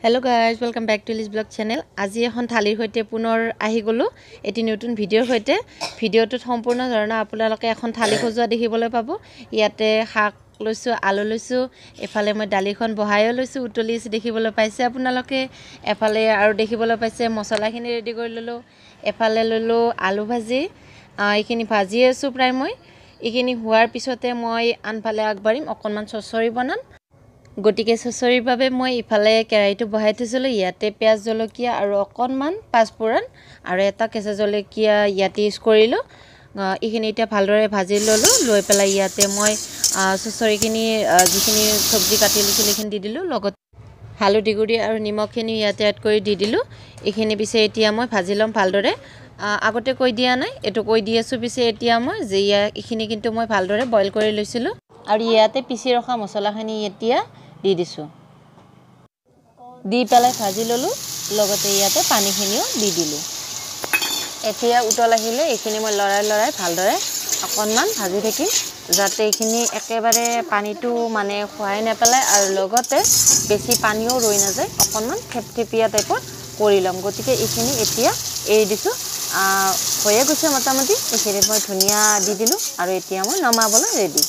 Hello guys, welcome back to Ilis blog channel. আজি এখন থালিৰ হৈতে পুনৰ আহি গলো এটি নতুন ভিডিওৰ হৈতে ভিডিওটো সম্পূৰ্ণ ধৰণে আপোনালোকে এখন থালি খজোৱা দেখিবলৈ পাব। ইয়াতে শাক লৈছো, আলু লৈছো, এফালে মই দালিখন বহায়ো লৈছো, উতলি আছে দেখিবলৈ পাইছে আপোনালোকে। এফালে আৰু দেখিবলৈ পাইছে মছলাখিনি ৰেডি কৰি ললো। এফালে ললো আলু ভাজি, এইখিনি ভাজি আছো প্ৰায় মই। এইখিনি হোৱাৰ পিছতে মই আনফালে আগবাঢ়িম, অকণমান চচৰি বনাম। গটিকে চচৰিৰ বাবে মই ইফালে কেৰাহীটো বহাই থৈছিলো। ইয়াতে পিয়াজ জলকীয়া আৰু অকণমান পাঁচফোৰণ আৰু এটা কেঁচা জলকীয়া ইয়াতে ইউজ কৰিলো। এইখিনি এতিয়া ভালদৰে ভাজি ললো। লৈ পেলাই ইয়াতে মই চচৰিখিনি যিখিনি চব্জি কাটি লৈছিলোঁ এইখিনি দি দিলোঁ। লগত হালধি গুড়ি আৰু নিমখখিনি ইয়াতে এড কৰি দি দিলোঁ। এইখিনি পিছে এতিয়া মই ভাজি ল'ম ভালদৰে। আগতে কৈ দিয়া নাই, এইটো কৈ দি আছোঁ পিছে এতিয়া মই যে এইখিনি কিন্তু মই ভালদৰে বইল কৰি লৈছিলোঁ। আৰু ইয়াতে পিচি ৰখা মছলাখিনি এতিয়া দি দিছোঁ। দি পেলাই ভাজি ল'লোঁ, লগতে ইয়াতে পানীখিনিও দি দিলোঁ। এতিয়া উতল আহিলে এইখিনি মই লৰাই ভালদৰে অকণমান ভাজি থাকিম, যাতে এইখিনি একেবাৰে পানীটো মানে খোৱাই নেপেলায় আৰু লগতে বেছি পানীও ৰৈ নাযায়, অকণমান থেপথেপীয়া টাইপৰ কৰি ল'ম। গতিকে এইখিনি এতিয়া এৰি দিছোঁ। হৈয়ে গৈছে মোটামুটি। এইখিনি মই ধনিয়া দি দিলোঁ আৰু এতিয়া মই নমাবলৈ ৰেডি।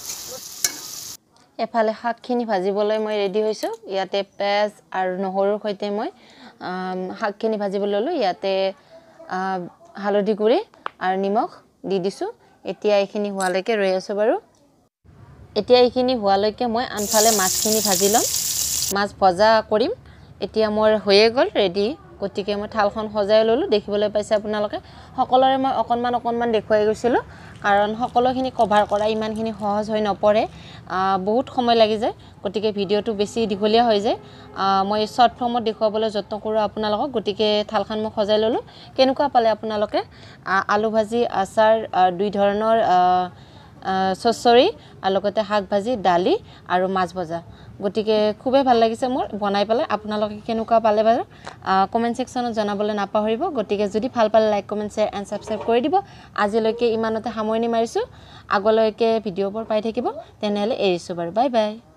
এফালে শাকখিনি ভাজিবলৈ মই ৰেডি হৈছোঁ। ইয়াতে পিঁয়াজ আৰু নহৰুৰ সৈতে মই শাকখিনি ভাজিবলৈ ল'লোঁ। ইয়াতে হালধি গুড়ি আৰু নিমখ দি দিছোঁ। এতিয়া এইখিনি হোৱালৈকে ৰৈ আছোঁ বাৰু। এতিয়া এইখিনি হোৱালৈকে মই আনফালে মাছখিনি ভাজি ল'ম, মাছ ভজা কৰিম। এতিয়া মোৰ হৈয়ে গ'ল ৰেডি। গতিকে মই থালখন সজাই ল'লোঁ। দেখিবলৈ পাইছে আপোনালোকে। সকলোৰে মই অকণমান দেখুৱাই গৈছিলোঁ, কাৰণ সকলোখিনি কভাৰ কৰা ইমানখিনি সহজ হৈ নপৰে, বহুত সময় লাগি যায়। গতিকে ভিডিঅ'টো বেছি দীঘলীয়া হৈ যায়। মই শ্বৰ্ট ফৰ্মত দেখুৱাবলৈ যত্ন কৰোঁ আপোনালোকক। গতিকে থালখন মই সজাই ল'লোঁ। কেনেকুৱা পালে আপোনালোকে? আলু ভাজি, আচাৰ, দুই ধৰণৰ চচৰি আৰু লগতে শাক ভাজি, দালি আৰু মাছ ভজা। গতিকে খুবেই ভাল লাগিছে মোৰ বনাই পেলাই। আপোনালোকে কেনেকুৱা পালে বাৰু কমেণ্ট ছেকশ্যনত জনাবলৈ নাপাহৰিব। গতিকে যদি ভাল পালে like, comment, share and subscribe কৰি দিব। আজিলৈকে ইমানতে সামৰণি মাৰিছোঁ। আগলৈকে ভিডিঅ'বোৰ পাই থাকিব। তেনেহ'লে এৰিছোঁ বাৰু। Bye bye.